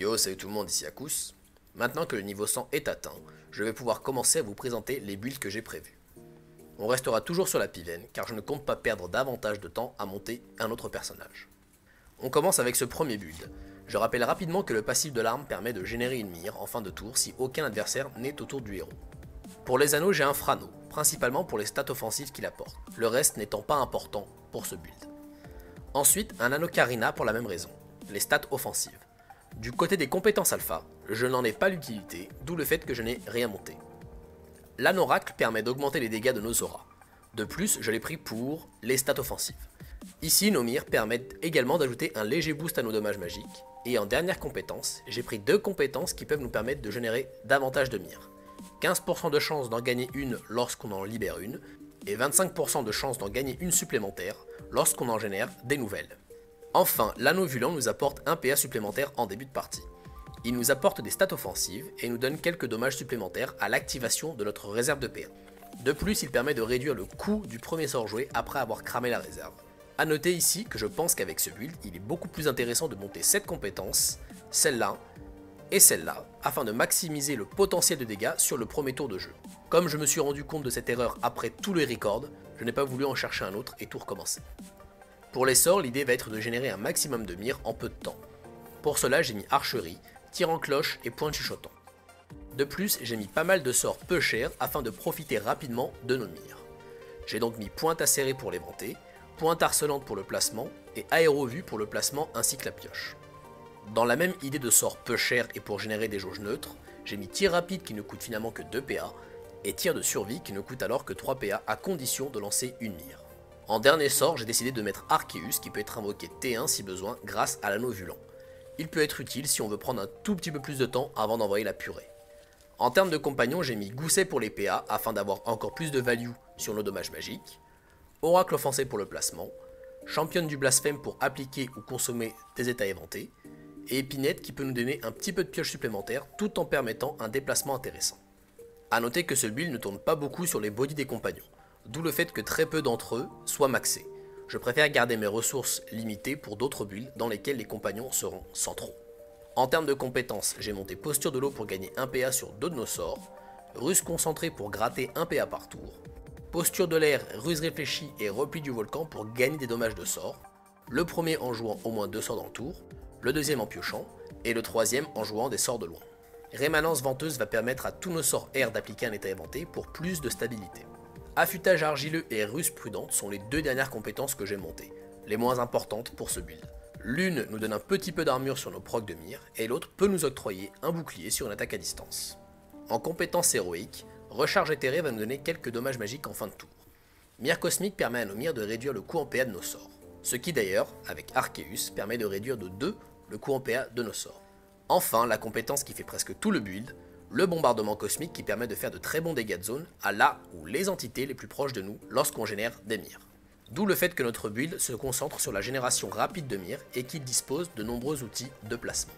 Yo, salut tout le monde, ici Akous. Maintenant que le niveau 100 est atteint, je vais pouvoir commencer à vous présenter les builds que j'ai prévus. On restera toujours sur la Piven, car je ne compte pas perdre davantage de temps à monter un autre personnage. On commence avec ce premier build. Je rappelle rapidement que le passif de l'arme permet de générer une mire en fin de tour si aucun adversaire n'est autour du héros. Pour les anneaux, j'ai un Frano, principalement pour les stats offensives qu'il apporte, le reste n'étant pas important pour ce build. Ensuite, un anneau Karina pour la même raison, les stats offensives. Du côté des compétences alpha, je n'en ai pas l'utilité, d'où le fait que je n'ai rien monté. L'anoracle permet d'augmenter les dégâts de nos auras. De plus, je l'ai pris pour les stats offensives. Ici, nos mires permettent également d'ajouter un léger boost à nos dommages magiques. Et en dernière compétence, j'ai pris deux compétences qui peuvent nous permettre de générer davantage de mires. 15% de chance d'en gagner une lorsqu'on en libère une, et 25% de chance d'en gagner une supplémentaire lorsqu'on en génère des nouvelles. Enfin, l'anneau Vulant nous apporte un PA supplémentaire en début de partie. Il nous apporte des stats offensives et nous donne quelques dommages supplémentaires à l'activation de notre réserve de PA. De plus, il permet de réduire le coût du premier sort joué après avoir cramé la réserve. A noter ici que je pense qu'avec ce build, il est beaucoup plus intéressant de monter cette compétence, celle-là et celle-là, afin de maximiser le potentiel de dégâts sur le premier tour de jeu. Comme je me suis rendu compte de cette erreur après tous les records, je n'ai pas voulu en chercher un autre et tout recommencer. Pour les sorts, l'idée va être de générer un maximum de mires en peu de temps. Pour cela, j'ai mis archerie, tir en cloche et point de chuchotant. De plus, j'ai mis pas mal de sorts peu chers afin de profiter rapidement de nos mires. J'ai donc mis pointe acérée pour l'éventer, pointe harcelante pour le placement et aérovue pour le placement ainsi que la pioche. Dans la même idée de sorts peu chers et pour générer des jauges neutres, j'ai mis tir rapide qui ne coûte finalement que 2 PA et tir de survie qui ne coûte alors que 3 PA à condition de lancer une mire. En dernier sort, j'ai décidé de mettre Arceus qui peut être invoqué T1 si besoin grâce à l'anneau Vulant. Il peut être utile si on veut prendre un tout petit peu plus de temps avant d'envoyer la purée. En termes de compagnons, j'ai mis Gousset pour les PA afin d'avoir encore plus de value sur nos dommages magiques, Oracle offensé pour le placement, Championne du blasphème pour appliquer ou consommer des états éventés, et Épinette qui peut nous donner un petit peu de pioche supplémentaire tout en permettant un déplacement intéressant. A noter que ce build ne tourne pas beaucoup sur les bodies des compagnons, d'où le fait que très peu d'entre eux soient maxés. Je préfère garder mes ressources limitées pour d'autres builds dans lesquels les compagnons seront centraux. En termes de compétences, j'ai monté posture de l'eau pour gagner 1 PA sur 2 de nos sorts, ruse concentrée pour gratter 1 PA par tour, posture de l'air, ruse réfléchie et repli du volcan pour gagner des dommages de sort, le premier en jouant au moins 2 sorts dans le tour, le deuxième en piochant, et le troisième en jouant des sorts de loin. Rémanence venteuse va permettre à tous nos sorts air d'appliquer un état éventé pour plus de stabilité. Affûtage argileux et ruse prudente sont les deux dernières compétences que j'ai montées, les moins importantes pour ce build. L'une nous donne un petit peu d'armure sur nos procs de mire, et l'autre peut nous octroyer un bouclier sur une attaque à distance. En compétence héroïque, recharge éthérée va nous donner quelques dommages magiques en fin de tour. Mire cosmique permet à nos mires de réduire le coût en PA de nos sorts, ce qui d'ailleurs, avec Arceus, permet de réduire de 2 le coût en PA de nos sorts. Enfin, la compétence qui fait presque tout le build, le bombardement cosmique qui permet de faire de très bons dégâts de zone à là où les entités les plus proches de nous lorsqu'on génère des mires. D'où le fait que notre build se concentre sur la génération rapide de mires et qu'il dispose de nombreux outils de placement.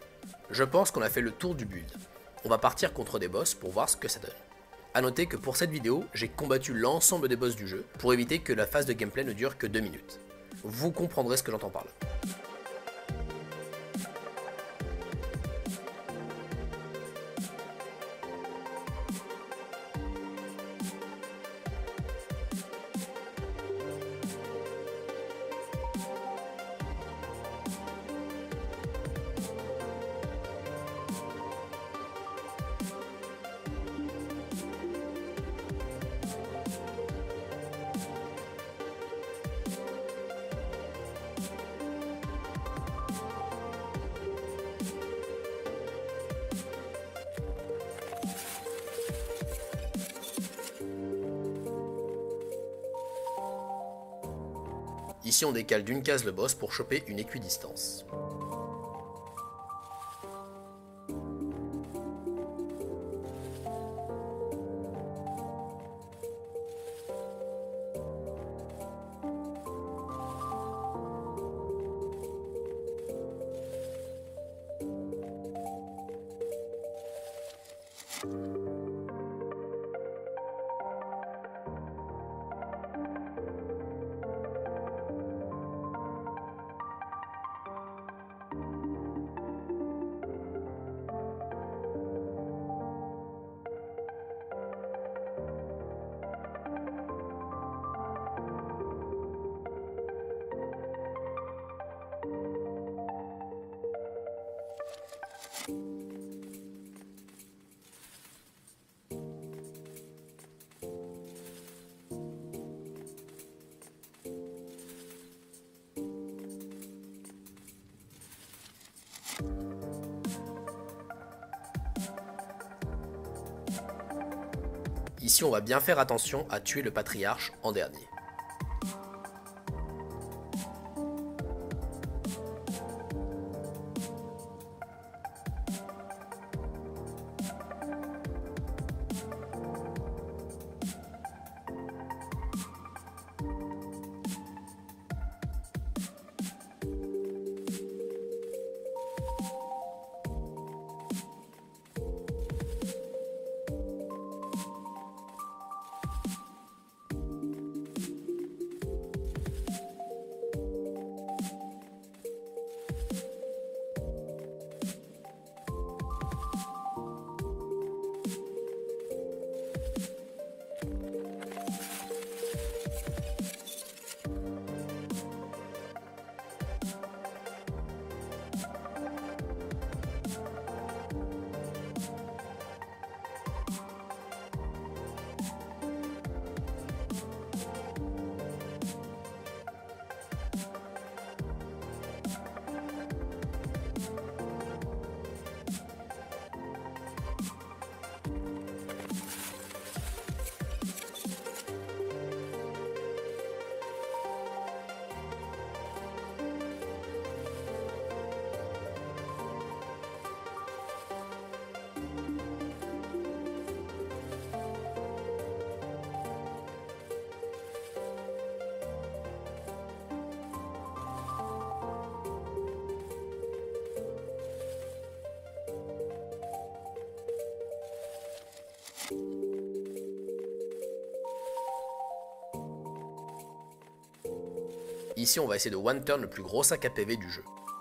Je pense qu'on a fait le tour du build. On va partir contre des boss pour voir ce que ça donne. A noter que pour cette vidéo, j'ai combattu l'ensemble des boss du jeu pour éviter que la phase de gameplay ne dure que 2 minutes. Vous comprendrez ce que j'entends par là. Ici on décale d'une case le boss pour choper une équidistance. Ici, on va bien faire attention à tuer le patriarche en dernier. Ici, on va essayer de one-turn le plus gros sac à PV du jeu.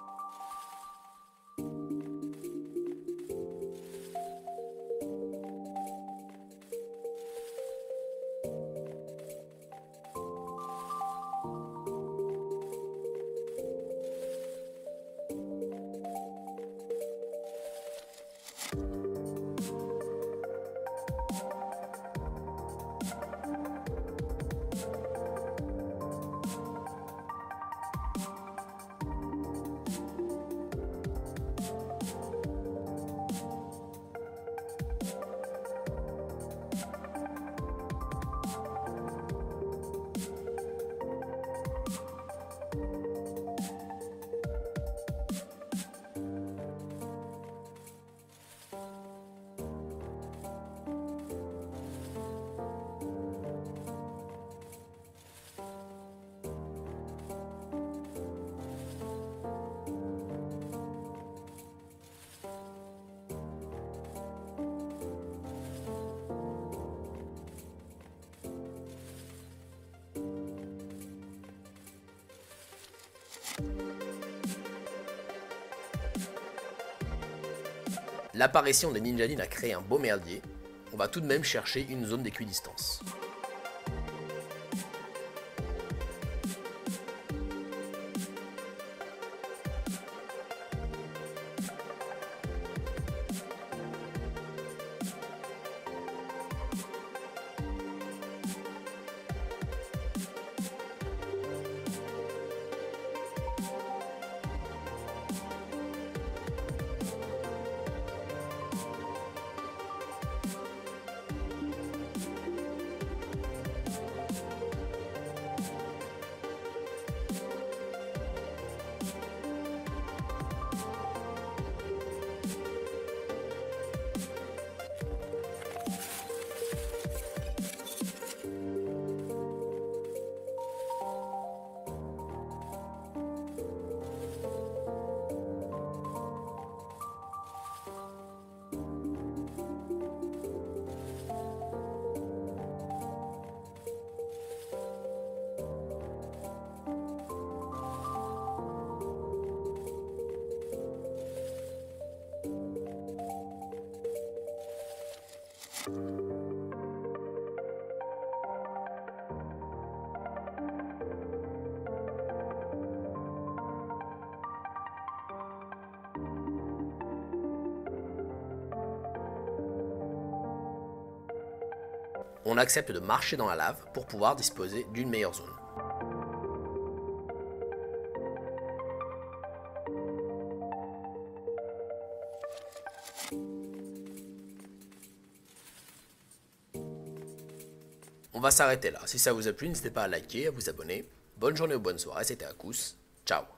L'apparition des ninjadines a créé un beau merdier, on va tout de même chercher une zone d'équidistance. On accepte de marcher dans la lave pour pouvoir disposer d'une meilleure zone. on va s'arrêter là. Si ça vous a plu, n'hésitez pas à liker, à vous abonner. Bonne journée ou bonne soirée, c'était Akous. Ciao.